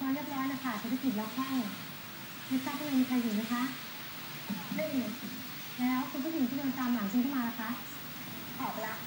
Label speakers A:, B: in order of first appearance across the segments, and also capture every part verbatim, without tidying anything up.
A: รเรียบร้อยนะคะธุรกิจแล้วเข้าไม่ทราบว่ามีใครอยู่ไหมคะไม่มีแล้วคุณผู้หญิงที่เดินตามหลังฉันเข้ามาล่ะคะออกไปละ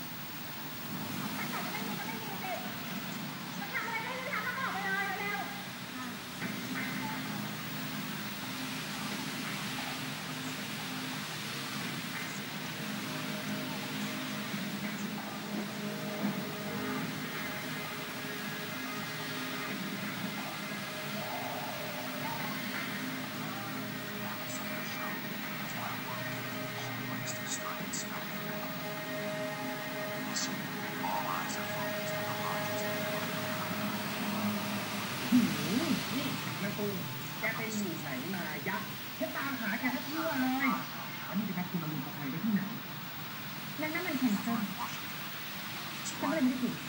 B: แกไปอยู่ไหนมายะฉันตามหาแกทั้งทั่วเลยอันนี้จะนัดคุณมาลงกับใครไปที่ไหน
A: นั่นนั่นมันแคนเซิลฉันก็เลยไม่ได้ผิด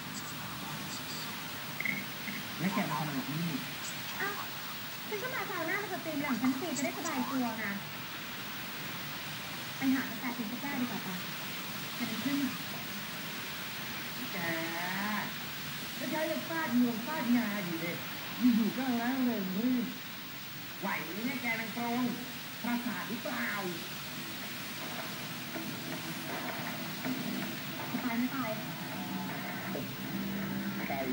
B: และแกมาทำอะไรที่นี่
A: อ้าวฉันก็มาซาวน่ามาสตรีมหลังชั้นสี่จะได้สบายตัวไงไปหากาแฟกินกาแฟดีกว่าป่ะจะเป็นขึ้น
B: แกแล้วแกยังฟาดงวงฟาดงาอยู่เลยอยู่ๆก็แล้วเลยรื่นไหวไหมเนี่ยแกนางตรงประสาทหรือเปล่า
A: ตายไม่ตาย
B: ตาย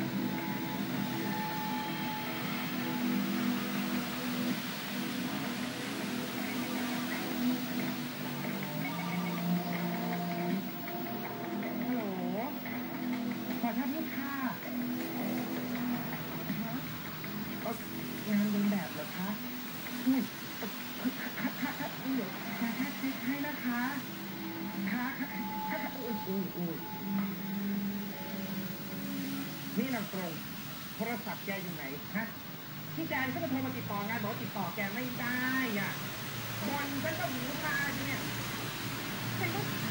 B: ฮัลโหลขอทักลูกค้างานเดินแบบเหรอคะอุ้ยค่ะค่ะค่ะเดี๋ยวค่ะค่ะเช็คให้นะคะค่ะค่ะค่ะค่ะโอ้ยโอ้ยโอ้ยนี่นางตรงโทรศัพท์แกอยู่ไหนฮะพี่แจนก็มาโทรมาติดต่องานบอกติดต่อแกไม่ได้อ่ะคนฉันก็หูตาอยู่เนี่ย
A: ฉันก็